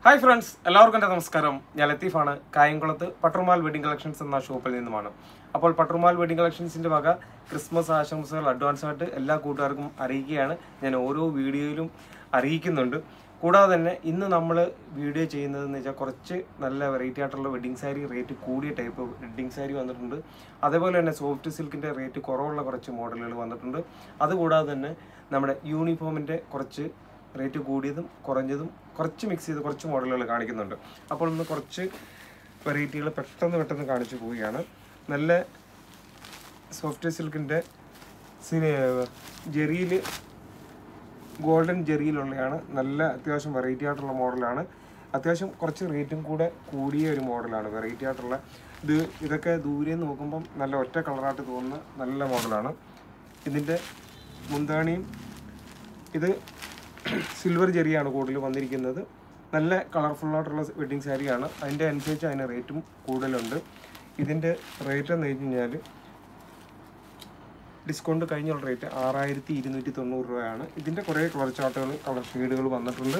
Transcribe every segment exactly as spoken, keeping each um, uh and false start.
Hi friends, എല്ലാവർക്കും എൻ്റെ നമസ്കാരം. ഞാൻ ലത്തീഫാണ്. കായംകുളത്ത് പട്ടർമാൽ വെഡിങ് കളക്ഷൻസ് എന്ന ഷോപ്പിൽ നിന്നുമാണ്. അപ്പോൾ പട്ടർമാൽ വെഡിങ് കളക്ഷൻസിൻ്റെ വക ക്രിസ്മസ് ആശംസകൾ അഡ്വാൻസായിട്ട് എല്ലാ കൂട്ടുകാർക്കും അറിയിക്കുകയാണ്. ഞാൻ ഓരോ വീഡിയോയിലും അറിയിക്കുന്നുണ്ട്. കൂടാതെ തന്നെ ഇന്ന് നമ്മൾ വീഡിയോ ചെയ്യുന്നതെന്ന് വെച്ചാൽ കുറച്ച് നല്ല വെറൈറ്റി ആയിട്ടുള്ള വെഡിങ് സാരി റേറ്റ് കൂടിയ ടൈപ്പ് വെഡിങ് സാരി വന്നിട്ടുണ്ട്. അതേപോലെ തന്നെ സോഫ്റ്റ് സിൽക്കിൻ്റെ റേറ്റ് കുറവുള്ള കുറച്ച് മോഡലുകൾ വന്നിട്ടുണ്ട്. അതുകൂടാതെ തന്നെ നമ്മുടെ യൂണിഫോമിൻ്റെ കുറച്ച് റേറ്റ് കൂടിയതും കുറഞ്ഞതും കുറച്ച് മിക്സ് ചെയ്ത് കുറച്ച് മോഡലുകൾ കാണിക്കുന്നുണ്ട്. അപ്പോൾ ഇന്ന് കുറച്ച് വെറൈറ്റികൾ പെട്ടെന്ന് പെട്ടെന്ന് കാണിച്ചു പോവുകയാണ്. നല്ല സോഫ്റ്റ് സിൽക്കിൻ്റെ ജെറിയിൽ ഗോൾഡൻ ജെറിയിലുള്ളതാണ്. നല്ല അത്യാവശ്യം വെറൈറ്റി ആയിട്ടുള്ള മോഡലാണ്. അത്യാവശ്യം കുറച്ച് റേറ്റും കൂടെ കൂടിയ ഒരു മോഡലാണ്. വെറൈറ്റി ആയിട്ടുള്ള ഇത് ഇതൊക്കെ ദൂരെ നിന്ന് നോക്കുമ്പം നല്ല ഒറ്റ കളറായിട്ട് തോന്നുന്ന നല്ല മോഡലാണ്. ഇതിൻ്റെ മുന്താണിയും ഇത് സിൽവർ ജെറിയാണ് കൂടുതൽ വന്നിരിക്കുന്നത്. നല്ല കളർഫുള്ളായിട്ടുള്ള വെഡ്ഡിങ് സാരിയാണ്. അതിൻ്റെ അനുസരിച്ച് അതിന് റേറ്റും കൂടുതലുണ്ട്. ഇതിൻ്റെ റേറ്റ് എന്ന് വെച്ച് കഴിഞ്ഞാൽ ഡിസ്കൗണ്ട് കഴിഞ്ഞുള്ള റേറ്റ് ആറായിരത്തി ഇരുന്നൂറ്റി തൊണ്ണൂറ് രൂപയാണ്. ഇതിൻ്റെ കുറേ കളർ ചാർട്ടുകൾ കളർ ഷെയ്ഡുകൾ വന്നിട്ടുണ്ട്.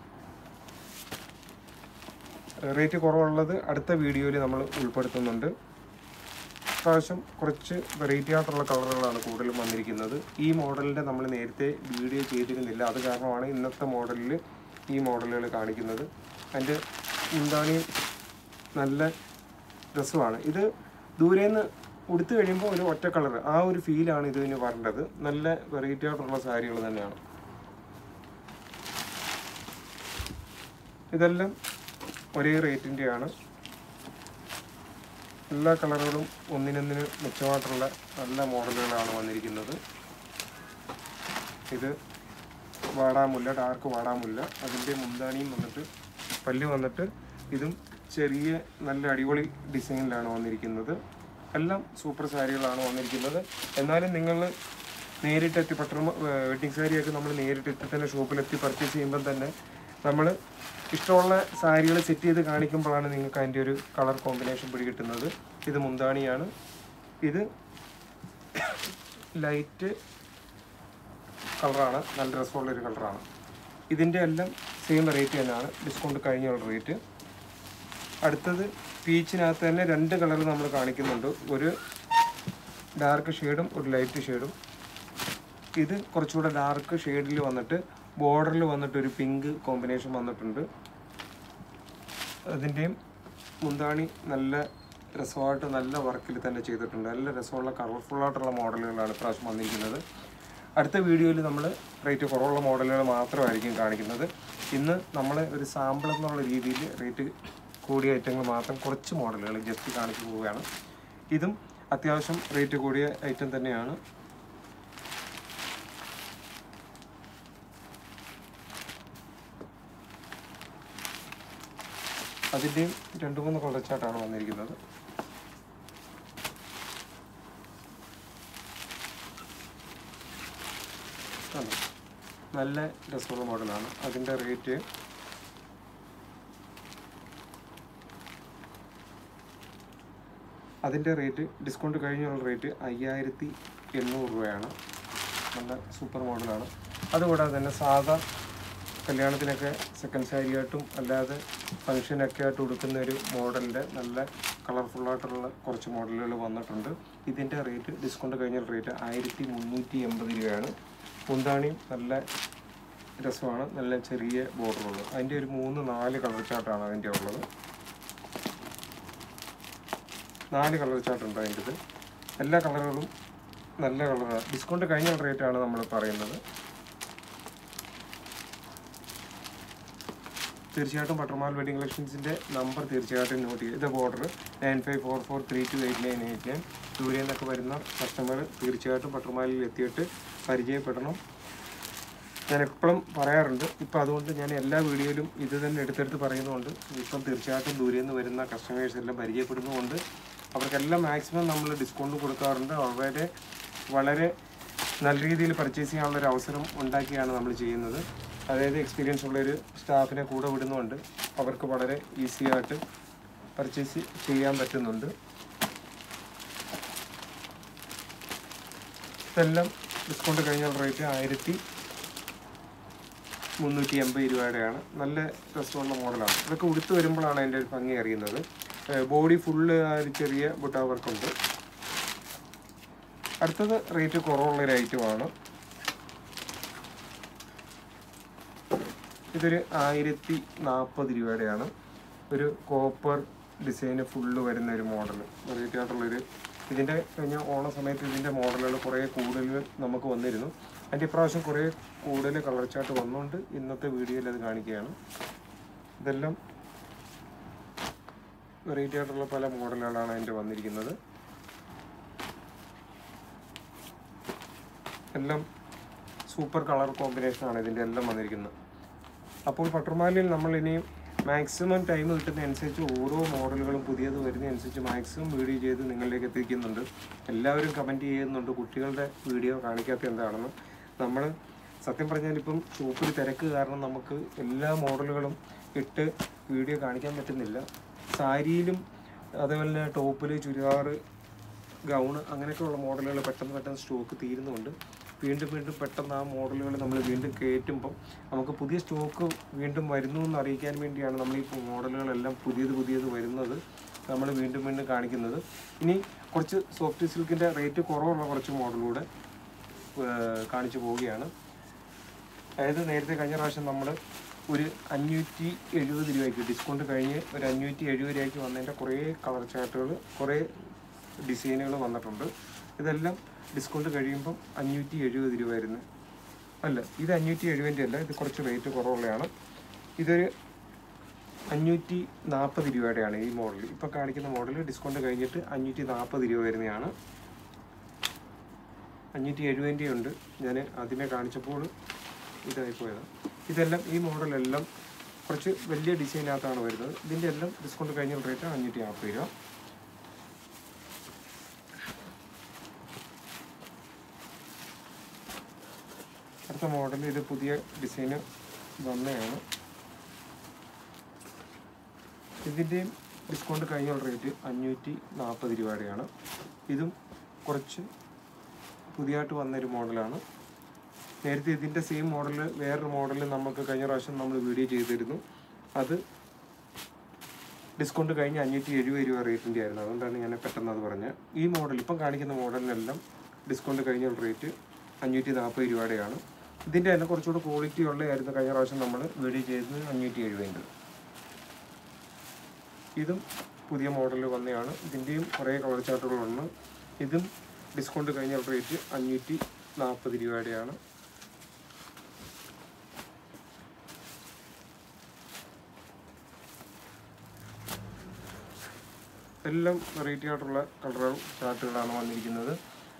റേറ്റ് കുറവുള്ളത് അടുത്ത വീഡിയോയിൽ നമ്മൾ ഉൾപ്പെടുത്തുന്നുണ്ട്. പ്രാവശ്യം കുറച്ച് വെറൈറ്റി ആയിട്ടുള്ള കളറുകളാണ് കൂടുതലും വന്നിരിക്കുന്നത്. ഈ മോഡലിൻ്റെ നമ്മൾ നേരത്തെ വീഡിയോ ചെയ്തിരുന്നില്ല. അത് കാരണമാണ് ഇന്നത്തെ മോഡലിൽ ഈ മോഡലുകൾ കാണിക്കുന്നത്. അതിൻ്റെ മുന്താണിയും നല്ല രസമാണ്. ഇത് ദൂരേന്ന് ഉടുത്തു കഴിയുമ്പോൾ ഒരു ഒറ്റ കളർ ആ ഒരു ഫീലാണ് ഇതിന് വരേണ്ടത്. നല്ല വെറൈറ്റി ആയിട്ടുള്ള സാരികൾ തന്നെയാണ്. ഇതെല്ലാം ഒരേ റേറ്റിൻ്റെയാണ്. എല്ലാ കളറുകളും ഒന്നിനൊന്നിന് മെച്ചമായിട്ടുള്ള നല്ല മോഡലുകളാണ് വന്നിരിക്കുന്നത്. ഇത് വാടാമുല്ല, ഡാർക്ക് വാടാമുല്ല. അതിൻ്റെ മുന്താണിയും വന്നിട്ട് പല്ല് വന്നിട്ട് ഇതും ചെറിയ നല്ല അടിപൊളി ഡിസൈനിലാണ് വന്നിരിക്കുന്നത്. എല്ലാം സൂപ്പർ സാരികളാണ് വന്നിരിക്കുന്നത്. എന്നാലും നിങ്ങൾ നേരിട്ടെത്തി പട്ടർ വെഡ്ഡിങ് സാരിയൊക്കെ നമ്മൾ നേരിട്ടെത്തി തന്നെ ഷോപ്പിലെത്തി പർച്ചേസ് ചെയ്യുമ്പം തന്നെ നമ്മൾ ഇഷ്ടമുള്ള സാരികൾ സെറ്റ് ചെയ്ത് കാണിക്കുമ്പോഴാണ് നിങ്ങൾക്ക് അതിൻ്റെ ഒരു കളർ കോമ്പിനേഷൻ പിടികിട്ടുന്നത്. ഇത് മുന്താണിയാണ്. ഇത് ലൈറ്റ് കളറാണ്. നല്ല രസമുള്ളൊരു കളറാണ്. ഇതിൻ്റെ എല്ലാം സെയിം റേറ്റ് തന്നെയാണ്. ഡിസ്കൗണ്ട് കഴിഞ്ഞുള്ള റേറ്റ്. അടുത്തത് പീച്ചിനകത്ത് തന്നെ രണ്ട് കളർ നമ്മൾ കാണിക്കുന്നുണ്ട്. ഒരു ഡാർക്ക് ഷെയ്ഡും ഒരു ലൈറ്റ് ഷെയ്ഡും. ഇത് കുറച്ചുകൂടെ ഡാർക്ക് ഷെയ്ഡിൽ വന്നിട്ട് ബോർഡറിൽ വന്നിട്ട് ഒരു പിങ്ക് കോമ്പിനേഷൻ വന്നിട്ടുണ്ട്. അതിൻ്റെയും മുന്താണി നല്ല രസമായിട്ട് നല്ല വർക്കിൽ തന്നെ ചെയ്തിട്ടുണ്ട്. നല്ല രസമുള്ള കളർഫുള്ളായിട്ടുള്ള മോഡലുകളാണ് ഇപ്രാവശ്യം വന്നിരിക്കുന്നത്. അടുത്ത വീഡിയോയിൽ നമ്മൾ റേറ്റ് കുറവുള്ള മോഡലുകൾ മാത്രമായിരിക്കും കാണിക്കുന്നത്. ഇന്ന് നമ്മൾ ഒരു സാമ്പിൾ എന്നുള്ള രീതിയിൽ റേറ്റ് കൂടിയ ഐറ്റങ്ങൾ മാത്രം കുറച്ച് മോഡലുകൾ ജസ്റ്റ് കാണിച്ചു പോവുകയാണ്. ഇതും അത്യാവശ്യം റേറ്റ് കൂടിയ ഐറ്റം തന്നെയാണ്. അതിൻ്റെയും രണ്ട് മൂന്ന് കളർ ചാർട്ടാണ് വന്നിരിക്കുന്നത്. നല്ല രസമുള്ള മോഡലാണ്. അതിൻ്റെ റേറ്റ് അതിൻ്റെ റേറ്റ് ഡിസ്കൗണ്ട് കഴിഞ്ഞുള്ള റേറ്റ് അയ്യായിരത്തി എണ്ണൂറ് രൂപയാണ്. നല്ല സൂപ്പർ മോഡലാണ്. അതുകൂടാതെ തന്നെ സാധാ കല്യാണത്തിനൊക്കെ സെക്കൻഡ് സാരിയായിട്ടും അല്ലാതെ ഫങ്ഷനൊക്കെ ആയിട്ട് ഉടുക്കുന്ന ഒരു മോഡലിൻ്റെ നല്ല കളർഫുള്ളായിട്ടുള്ള കുറച്ച് മോഡലുകൾ വന്നിട്ടുണ്ട്. ഇതിൻ്റെ റേറ്റ് ഡിസ്കൗണ്ട് കഴിഞ്ഞ റേറ്റ് ആയിരത്തി മുന്നൂറ്റി എൺപത് രൂപയാണ്. മുന്താണിയും നല്ല രസമാണ്. നല്ല ചെറിയ ബോർഡറുള്ളത്. അതിൻ്റെ ഒരു മൂന്ന് നാല് കളർ ചാർട്ടാണ് അതിൻ്റെ ഉള്ളത്. നാല് കളർ ചാർട്ടുണ്ട് അതിൻ്റെത്. എല്ലാ കളറുകളും നല്ല കളറാണ്. ഡിസ്കൗണ്ട് കഴിഞ്ഞ റേറ്റാണ് നമ്മൾ പറയുന്നത്. തീർച്ചയായിട്ടും പട്ടർമാൽ വെഡിങ് കളക്ഷൻസിൻ്റെ നമ്പർ തീർച്ചയായിട്ടും നോട്ട് ചെയ്യുക. ഇത് border nine five four four three two eight nine eight nine. ദൂരെ നിന്നൊക്കെ വരുന്ന കസ്റ്റമർ തീർച്ചയായിട്ടും പട്ടർമാലിൽ എത്തിയിട്ട് പരിചയപ്പെടണം. ഞാൻ എപ്പോഴും പറയാറുണ്ട്. ഇപ്പം അതുകൊണ്ട് ഞാൻ എല്ലാ വീഡിയോയിലും ഇത് തന്നെ എടുത്തെടുത്ത് പറയുന്നതുകൊണ്ട് ഇപ്പം തീർച്ചയായിട്ടും ദൂരെ നിന്ന് വരുന്ന കസ്റ്റമേഴ്സ് എല്ലാം പരിചയപ്പെടുന്നതുകൊണ്ട് അവർക്കെല്ലാം മാക്സിമം നമ്മൾ ഡിസ്കൗണ്ട് കൊടുക്കാറുണ്ട്. വളരെ വളരെ നല്ല രീതിയിൽ പർച്ചേസ് ചെയ്യാനുള്ളൊരു അവസരം ഉണ്ടാക്കിയാണ് നമ്മൾ ചെയ്യുന്നത്. അതായത് എക്സ്പീരിയൻസ് ഉള്ളൊരു സ്റ്റാഫിനെ കൂടെ വിടുന്നുണ്ട്. അവർക്ക് വളരെ ഈസി ആയിട്ട് പർച്ചേസ് ചെയ്യാൻ പറ്റുന്നുണ്ട്. ഇതെല്ലാം ഡിസ്കൗണ്ട് കഴിഞ്ഞ റേറ്റ് ആയിരത്തി മുന്നൂറ്റി എൺപത് രൂപയുടെയാണ്. നല്ല രസമുള്ള മോഡലാണ്. ഇതൊക്കെ ഉടുത്ത് വരുമ്പോഴാണ് അതിൻ്റെ ഒരു ഭംഗി അറിയുന്നത്. ബോഡി ഫുള്ള് ആ ഒരു ചെറിയ ബുട്ടാ വർക്കുണ്ട്. അടുത്തത് റേറ്റ് കുറവുള്ളൊരു ഐറ്റമാണ്. ഇതൊരു ആയിരത്തി നാൽപ്പത് രൂപയുടെയാണ്. ഒരു കോപ്പർ ഡിസൈന് ഫുള്ള് വരുന്ന ഒരു മോഡൽ, വെറൈറ്റി ആയിട്ടുള്ളൊരു. ഇതിൻ്റെ കഴിഞ്ഞ ഓണ സമയത്ത് ഇതിൻ്റെ മോഡലുകൾ കുറേ കൂടുതൽ നമുക്ക് വന്നിരുന്നു. അതിൻ്റെ ഇപ്രാവശ്യം കുറേ കൂടുതൽ കളർ ചാർട്ട് വന്നുകൊണ്ട് ഇന്നത്തെ വീഡിയോയിൽ അത് കാണിക്കുകയാണ്. ഇതെല്ലാം വെറൈറ്റി ആയിട്ടുള്ള പല മോഡലുകളാണ് അതിൻ്റെ വന്നിരിക്കുന്നത്. എല്ലാം സൂപ്പർ കളർ കോമ്പിനേഷനാണ് ഇതിൻ്റെ എല്ലാം വന്നിരിക്കുന്നത്. അപ്പോൾ പട്ടുമാലയിൽ നമ്മൾ ഇനിയും മാക്സിമം ടൈം കിട്ടുന്നതനുസരിച്ച് ഓരോ മോഡലുകളും പുതിയത് വരുന്നതനുസരിച്ച് മാക്സിമം വീഡിയോ ചെയ്ത് നിങ്ങളിലേക്ക് എത്തിക്കുന്നുണ്ട്. എല്ലാവരും കമൻറ്റ് ചെയ്യുന്നുണ്ട് കുട്ടികളുടെ വീഡിയോ കാണിക്കാത്ത എന്താണെന്ന്. നമ്മൾ സത്യം പറഞ്ഞാൽ ഇപ്പം ഷോപ്പിൽ തിരക്ക് കാരണം നമുക്ക് എല്ലാ മോഡലുകളും ഇട്ട് വീഡിയോ കാണിക്കാൻ പറ്റുന്നില്ല. സാരിയിലും അതേപോലെ തന്നെ ടോപ്പിൽ ചുരിദാർ, ഗൗണ് അങ്ങനെയൊക്കെയുള്ള മോഡലുകൾ പെട്ടെന്ന് പെട്ടെന്ന് സ്റ്റോക്ക് തീരുന്നുണ്ട്. വീണ്ടും വീണ്ടും പെട്ടെന്ന് ആ മോഡലുകൾ നമ്മൾ വീണ്ടും കയറ്റുമ്പം നമുക്ക് പുതിയ സ്റ്റോക്ക് വീണ്ടും വരുന്നു എന്ന് അറിയിക്കാൻ വേണ്ടിയാണ് നമ്മൾ ഈ മോഡലുകളെല്ലാം പുതിയത് പുതിയത് വരുന്നത് നമ്മൾ വീണ്ടും വീണ്ടും കാണിക്കുന്നത്. ഇനി കുറച്ച് സോഫ്റ്റ് സിൽക്കിൻ്റെ റേറ്റ് കുറവുള്ള കുറച്ച് മോഡലൂടെ കാണിച്ചു പോവുകയാണ്. അതായത് നേരത്തെ കഴിഞ്ഞ പ്രാവശ്യം നമ്മൾ ഒരു അഞ്ഞൂറ്റി എഴുപത് രൂപയ്ക്ക് ഡിസ്കൗണ്ട് കഴിഞ്ഞ് ഒരു അഞ്ഞൂറ്റി എഴുപത് രൂപയ്ക്ക് വന്നതിൻ്റെ കുറേ കളർ ചാർട്ടുകൾ, കുറേ ഡിസൈനുകൾ വന്നിട്ടുണ്ട്. ഇതെല്ലാം ഡിസ്കൗണ്ട് കഴിയുമ്പം അഞ്ഞൂറ്റി എഴുപത് രൂപ വരുന്നത് അല്ല, ഇത് അഞ്ഞൂറ്റി എഴുപതിൻ്റെ അല്ല, ഇത് കുറച്ച് റേറ്റ് കുറവുള്ളതാണ്. ഇതൊരു അഞ്ഞൂറ്റി നാൽപ്പത് രൂപയുടെയാണ് ഈ മോഡൽ. ഇപ്പോൾ കാണിക്കുന്ന മോഡൽ ഡിസ്കൗണ്ട് കഴിഞ്ഞിട്ട് അഞ്ഞൂറ്റി നാൽപ്പത് രൂപ വരുന്നതാണ്. അഞ്ഞൂറ്റി എഴുപതിൻ്റെ ഉണ്ട്, ഞാൻ ആദ്യമേ കാണിച്ചപ്പോൾ ഇതായിപ്പോയതാണ്. ഇതെല്ലാം ഈ മോഡലെല്ലാം കുറച്ച് വലിയ ഡിസൈനകത്താണ് വരുന്നത്. ഇതിൻ്റെ എല്ലാം ഡിസ്കൗണ്ട് കഴിഞ്ഞ റേറ്റ് അഞ്ഞൂറ്റി നാൽപ്പത് രൂപ. അടുത്ത മോഡൽ ഇത് പുതിയ ഡിസൈന് വന്നതാണ്. ഇതിൻ്റെയും ഡിസ്കൗണ്ട് കഴിഞ്ഞ റേറ്റ് അഞ്ഞൂറ്റി നാൽപ്പത് രൂപയുടെയാണ്. ഇതും കുറച്ച് പുതിയതായിട്ട് വന്നൊരു മോഡലാണ്. നേരത്തെ ഇതിൻ്റെ സെയിം മോഡൽ വേറൊരു മോഡൽ നമുക്ക് കഴിഞ്ഞ പ്രാവശ്യം നമ്മൾ വീഡിയോ ചെയ്തിരുന്നു. അത് ഡിസ്കൗണ്ട് കഴിഞ്ഞ് അഞ്ഞൂറ്റി എഴുപത് രൂപ റേറ്റിൻ്റെ ആയിരുന്നു. അതുകൊണ്ടാണ് ഞാൻ പെട്ടെന്ന് അത് പറഞ്ഞത്. ഈ മോഡൽ ഇപ്പം കാണിക്കുന്ന മോഡലിനെല്ലാം ഡിസ്കൗണ്ട് കഴിഞ്ഞ റേറ്റ് അഞ്ഞൂറ്റി നാൽപ്പത് രൂപയുടെയാണ്. ഇതിൻ്റെ തന്നെ കുറച്ചുകൂടി ക്വാളിറ്റി ഉള്ളതായിരുന്നു കഴിഞ്ഞ പ്രാവശ്യം നമ്മൾ വീഡിയോ ചെയ്തത് അഞ്ഞൂറ്റി എഴുപതിൻ്റെ. ഇതും പുതിയ മോഡൽ വന്നതാണ്. ഇതിൻ്റെയും കുറേ കളർ ചാർട്ടുകളുണ്ട്. ഇതും ഡിസ്കൗണ്ട് കഴിഞ്ഞ റേറ്റ് അഞ്ഞൂറ്റി നാൽപ്പത് രൂപയുടെയാണ്. എല്ലാം വെറൈറ്റി ആയിട്ടുള്ള കളർ ചാർട്ടുകളാണ് വന്നിരിക്കുന്നത്.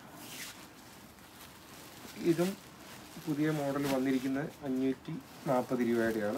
ഇതും പുതിയ മോഡൽ വന്നിരിക്കുന്നത് അഞ്ഞൂറ്റി നാൽപ്പത് രൂപയുടെയാണ്.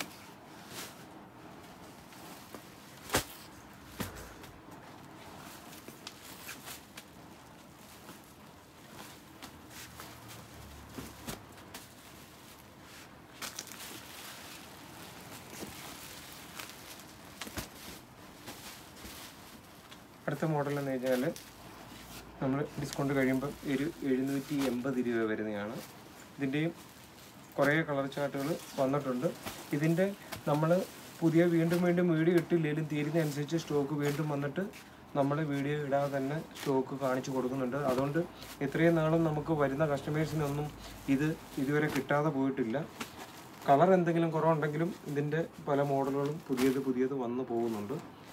അടുത്ത മോഡൽ എന്ന് കഴിഞ്ഞാൽ നമ്മൾ ഡിസ്കൗണ്ട് കഴിയുമ്പം ഒരു എഴുന്നൂറ്റി എൺപത് രൂപ വരുന്നതാണ്. ഇതിൻ്റെയും കുറേ കളർ ചാർട്ടുകൾ വന്നിട്ടുണ്ട്. ഇതിൻ്റെ നമ്മൾ പുതിയ വീണ്ടും വീണ്ടും വീഡിയോ ഇട്ടില്ലെങ്കിലും തീരുന്നതനുസരിച്ച് സ്റ്റോക്ക് വീണ്ടും വന്നിട്ട് നമ്മൾ വീഡിയോ ഇടാതെ തന്നെ സ്റ്റോക്ക് കാണിച്ചു കൊടുക്കുന്നുണ്ട്. അതുകൊണ്ട് ഇത്രയും നാളും നമുക്ക് വരുന്ന കസ്റ്റമേഴ്സിനൊന്നും ഇത് ഇതുവരെ കിട്ടാതെ പോയിട്ടില്ല. കളർ എന്തെങ്കിലും കുറവുണ്ടെങ്കിലും ഇതിൻ്റെ പല മോഡലുകളും പുതിയത് പുതിയത് വന്നു പോകുന്നുണ്ട്.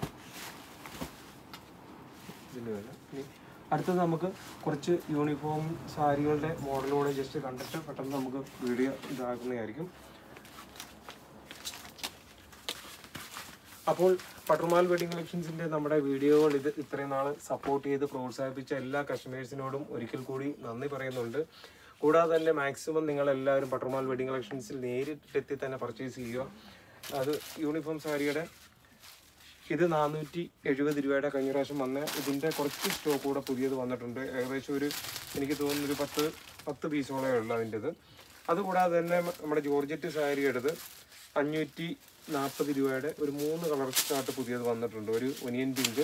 ഇതിൻ്റെ വില ഇനി അടുത്തത് നമുക്ക് കുറച്ച് യൂണിഫോം സാരികളുടെ മോഡലുകൂടെ ജസ്റ്റ് കണ്ടിട്ട് പെട്ടെന്ന് നമുക്ക് വീഡിയോ ഇതാക്കുന്നതായിരിക്കും. അപ്പോൾ പട്ടുമാൽ വെഡിങ് കളക്ഷൻസിൻ്റെ നമ്മുടെ വീഡിയോകൾ ഇത് ഇത്രയും നാൾ സപ്പോർട്ട് ചെയ്ത് പ്രോത്സാഹിപ്പിച്ച എല്ലാ കസ്റ്റമേഴ്സിനോടും ഒരിക്കൽ കൂടി നന്ദി പറയുന്നുണ്ട്. കൂടാതെ തന്നെ മാക്സിമം നിങ്ങളെല്ലാവരും പട്ടുമാൽ വെഡിങ് കളക്ഷൻസിൽ നേരിട്ടെത്തി തന്നെ പർച്ചേസ് ചെയ്യുക. അത് യൂണിഫോം സാരിയുടെ ഇത് നാനൂറ്റി എഴുപത് രൂപയുടെ കഴിഞ്ഞ പ്രാവശ്യം വന്ന ഇതിൻ്റെ കുറച്ച് സ്റ്റോക്ക് കൂടെ പുതിയത് വന്നിട്ടുണ്ട്. ഏകദേശം ഒരു എനിക്ക് തോന്നുന്നു ഒരു പത്ത് പത്ത് പീസോളേ ഉള്ളൂ അതിൻ്റെത്. അതുകൂടാതെ തന്നെ നമ്മുടെ ജോർജറ്റ് സാരി എടുത്ത് അഞ്ഞൂറ്റി നാൽപ്പത് രൂപയുടെ ഒരു മൂന്ന് കളർ ചാർട്ട് പുതിയത് വന്നിട്ടുണ്ട്. ഒരു ഒനിയൻ പിങ്ക്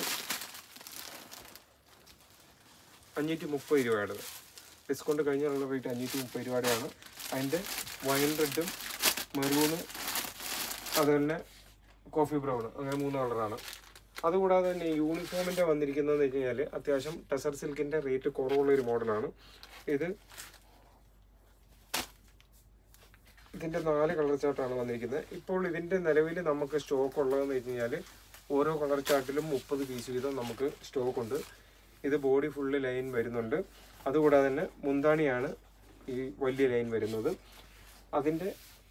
അഞ്ഞൂറ്റി മുപ്പത് രൂപയുടേത്. ഡിസ്കൗണ്ട് കഴിഞ്ഞുള്ള റേറ്റ് അഞ്ഞൂറ്റി മുപ്പത് രൂപയുടെയാണ്. അതിൻ്റെ വൈൻ റെഡും മെറൂണ്, അതുപോലെ കോഫി ബ്രൗൺ, അങ്ങനെ മൂന്ന് കളറാണ്. അതുകൂടാതെ തന്നെ യൂണിഫോമിൻ്റെ വന്നിരിക്കുന്നതെന്ന് വെച്ച് കഴിഞ്ഞാൽ അത്യാവശ്യം ടെസർ സിൽക്കിൻ്റെ റേറ്റ് കുറവുള്ളൊരു മോഡലാണ് ഇത്. ഇതിൻ്റെ നാല് കളർ ചാർട്ടാണ് വന്നിരിക്കുന്നത്. ഇപ്പോൾ ഇതിൻ്റെ നിലവിൽ നമുക്ക് സ്റ്റോക്ക് ഉള്ളതെന്ന് വെച്ച് കഴിഞ്ഞാൽ ഓരോ കളർ ചാർട്ടിലും മുപ്പത് പീസ് വീതം നമുക്ക് സ്റ്റോക്ക് ഉണ്ട്. ഇത് ബോഡി ഫുള്ള് ലൈൻ വരുന്നുണ്ട്. അതുകൂടാതെ തന്നെ മുന്താണിയാണ് ഈ വലിയ ലൈൻ വരുന്നത്. അതിൻ്റെ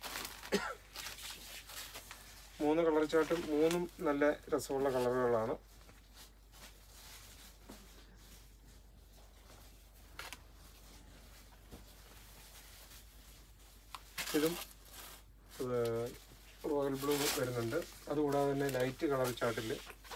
മൂന്ന് കളർ ചാർട്ടും മൂന്നും നല്ല രസമുള്ള കളറുകളാണ്. ഇതും റോയൽ ബ്ലൂ വരുന്നുണ്ട്. അതുകൂടാതെ തന്നെ ലൈറ്റ് കളർ ചാർട്ടിൽ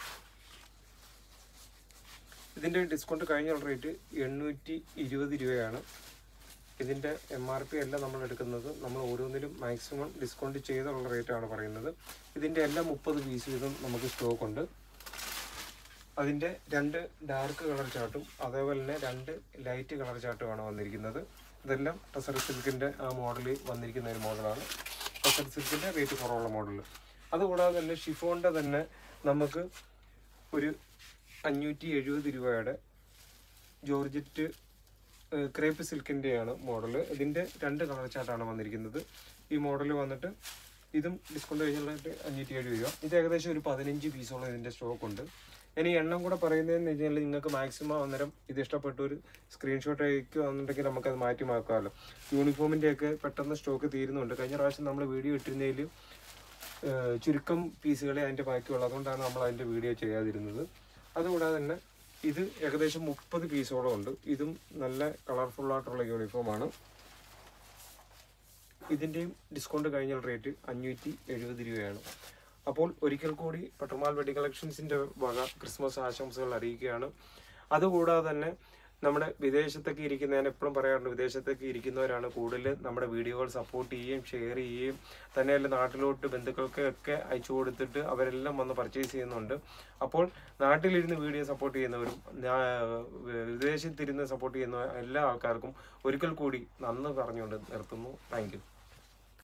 ഇതിൻ്റെ ഡിസ്കൗണ്ട് കഴിഞ്ഞ റേറ്റ് എണ്ണൂറ്റി ഇരുപത് രൂപയാണ്. ഇതിൻ്റെ എം ആർ പി എല്ലാം നമ്മൾ എടുക്കുന്നത് നമ്മൾ ഓരോന്നിലും മാക്സിമം ഡിസ്കൗണ്ട് ചെയ്തുള്ള റേറ്റാണ് പറയുന്നത്. ഇതിൻ്റെ എല്ലാം മുപ്പത് പീസ് വീതം നമുക്ക് സ്റ്റോക്ക് ഉണ്ട്. അതിൻ്റെ രണ്ട് ഡാർക്ക് കളർ ചാർട്ടും അതേപോലെ തന്നെ രണ്ട് ലൈറ്റ് കളർ ചാർട്ടുമാണ് വന്നിരിക്കുന്നത്. ഇതെല്ലാം ടെസർ സിൽക്കിൻ്റെ ആ മോഡലിൽ വന്നിരിക്കുന്ന ഒരു മോഡലാണ്. ടെസർ സിൽക്കിൻ്റെ റേറ്റ് കുറവുള്ള മോഡൽ. അതുകൂടാതെ തന്നെ ഷിഫോണിൻ്റെ തന്നെ നമുക്ക് ഒരു അഞ്ഞൂറ്റി എഴുപത് രൂപയുടെ ജോർജറ്റ് ക്രേപ്പ് സിൽക്കിൻ്റെയാണ് മോഡൽ. ഇതിൻ്റെ രണ്ട് കളർ ചാർട്ടാണ് വന്നിരിക്കുന്നത്. ഈ മോഡൽ വന്നിട്ട് ഇതും ഡിസ്കൗണ്ട് കഴിഞ്ഞിട്ട് അഞ്ഞൂറ്റി എഴുപത് രൂപ. ഇത് ഏകദേശം ഒരു പതിനഞ്ച് പീസോളം ഇതിൻ്റെ സ്റ്റോക്ക് ഉണ്ട്. ഇനി എണ്ണം കൂടെ പറയുന്നതെന്ന് വെച്ച് കഴിഞ്ഞാൽ നിങ്ങൾക്ക് മാക്സിമം അന്നേരം ഇത് ഇഷ്ടപ്പെട്ട ഒരു സ്ക്രീൻഷോട്ട് അയക്കുകയാണെന്നുണ്ടെങ്കിൽ നമുക്കത് മാറ്റി മാക്കാമല്ലോ. യൂണിഫോമിൻ്റെയൊക്കെ പെട്ടെന്ന് സ്റ്റോക്ക് തീരുന്നുണ്ട്. കഴിഞ്ഞ പ്രാവശ്യം നമ്മൾ വീഡിയോ ഇട്ടിരുന്നതിൽ ചുരുക്കം പീസുകളെ അതിൻ്റെ ബാക്കിയുള്ളൂ. അതുകൊണ്ടാണ് നമ്മൾ അതിൻ്റെ വീഡിയോ ചെയ്യാതിരുന്നത്. അതുകൂടാതെ തന്നെ ഇത് ഏകദേശം മുപ്പത് പീസോളം ഉണ്ട്. ഇതും നല്ല കളർഫുള്ളായിട്ടുള്ള യൂണിഫോമാണ്. ഇതിൻ്റെയും ഡിസ്കൗണ്ട് കഴിഞ്ഞ റേറ്റ് അഞ്ഞൂറ്റി എഴുപത് രൂപയാണ്. അപ്പോൾ ഒരിക്കൽ കൂടി പട്ടുമാൽ വെഡിങ് കളക്ഷൻസിൻ്റെ വക ക്രിസ്മസ് ആശംസകൾ അറിയിക്കുകയാണ്. അതുകൂടാതെ തന്നെ നമ്മുടെ വിദേശത്തൊക്കെ ഇരിക്കുന്ന, ഞാൻ എപ്പോഴും പറയാറുണ്ട്, വിദേശത്തൊക്കെ ഇരിക്കുന്നവരാണ് കൂടുതൽ നമ്മുടെ വീഡിയോകൾ സപ്പോർട്ട് ചെയ്യുകയും ഷെയർ ചെയ്യുകയും തന്നെയല്ല നാട്ടിലോട്ട് ബന്ധുക്കൾക്ക് ഒക്കെ അയച്ചു കൊടുത്തിട്ട് അവരെല്ലാം വന്ന് പർച്ചേസ് ചെയ്യുന്നുണ്ട്. അപ്പോൾ നാട്ടിലിരുന്ന് വീഡിയോ സപ്പോർട്ട് ചെയ്യുന്നവരും വിദേശത്തിരുന്ന് സപ്പോർട്ട് ചെയ്യുന്ന എല്ലാ ആൾക്കാർക്കും ഒരിക്കൽ കൂടി നന്ദി പറഞ്ഞുകൊണ്ട് നിർത്തുന്നു. Thank U.